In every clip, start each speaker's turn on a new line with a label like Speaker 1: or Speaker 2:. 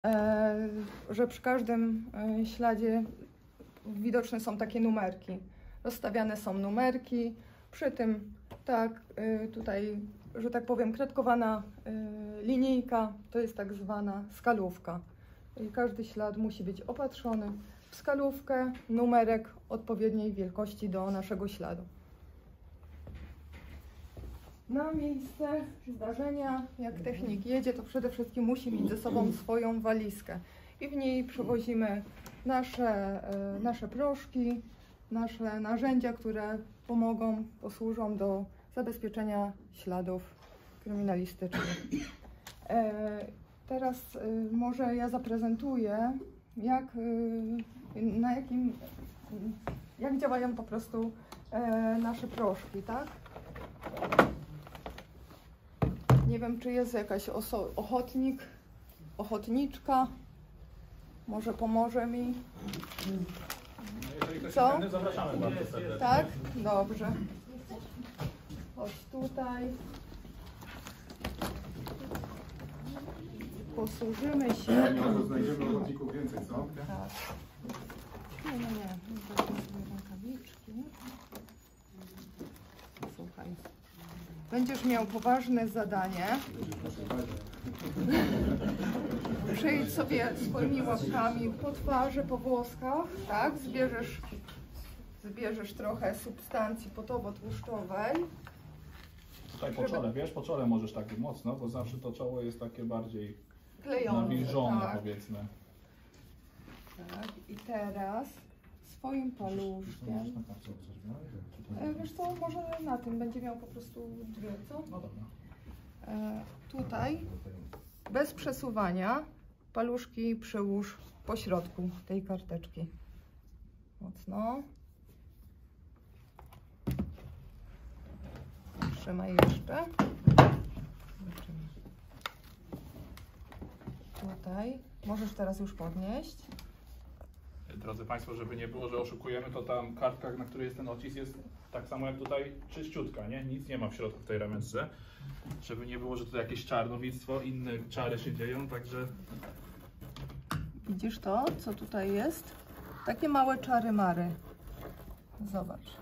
Speaker 1: że przy każdym śladzie widoczne są takie numerki. Rozstawiane są numerki, przy tym tak tutaj, że tak powiem, kratkowana linijka to jest tak zwana skalówka. I każdy ślad musi być opatrzony w skalówkę, numerek odpowiedniej wielkości do naszego śladu. Na miejsce zdarzenia, jak technik jedzie, to przede wszystkim musi mieć ze sobą swoją walizkę i w niej przewozimy nasze proszki, nasze narzędzia, które pomogą, posłużą do zabezpieczenia śladów kryminalistycznych. Teraz może ja zaprezentuję, jak działają po prostu nasze proszki, tak? Nie wiem, czy jest jakaś ochotniczka, może pomoże mi.
Speaker 2: Jeżeli ktoś
Speaker 1: Co?
Speaker 2: chętny, zapraszamy bardzo serdecznie.
Speaker 1: Tak? Dobrze. Chodź tutaj. Posłużymy się.
Speaker 3: Może znajdziemy ochotników więcej, co?
Speaker 1: Tak. Nie. Weźmy sobie rękawiczki. Słuchaj. Będziesz miał poważne zadanie. Przejdź sobie swoimi łapkami po twarzy, po włoskach, tak? Zbierzesz trochę substancji potowo-tłuszczowej.
Speaker 2: Tutaj po czole, wiesz, po czole możesz tak mocno, bo zawsze to czoło jest takie bardziej
Speaker 1: Klejone,
Speaker 2: nawilżone,
Speaker 1: tak.
Speaker 2: powiedzmy.
Speaker 1: Tak, i teraz swoim paluszkiem. Wiesz co, może na tym będzie miał po prostu dwie, co?
Speaker 2: No dobra.
Speaker 1: Tutaj bez przesuwania paluszki przyłóż po środku tej karteczki. Mocno. Trzymaj jeszcze. Tutaj. Możesz teraz już podnieść.
Speaker 2: Drodzy Państwo, żeby nie było, że oszukujemy, to tam kartka, na której jest ten odcisk, jest tak samo jak tutaj czyściutka, nie? Nic nie ma w środku w tej rameczce. Żeby nie było, że tutaj jakieś czarnowictwo, inne czary się dzieją, także...
Speaker 1: Widzisz to, co tutaj jest? Takie małe czary-mary. Zobacz.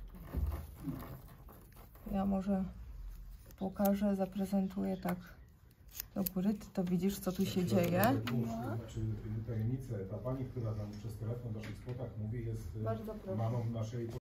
Speaker 1: Ja może pokażę, zaprezentuję tak do góry. Ty to widzisz, co tu się dzieje.
Speaker 3: Znaczy tajemnicę, ta pani, która tam przez telefon w naszych spotach mówi, jest
Speaker 1: Bardzo proszę.
Speaker 3: mamą naszej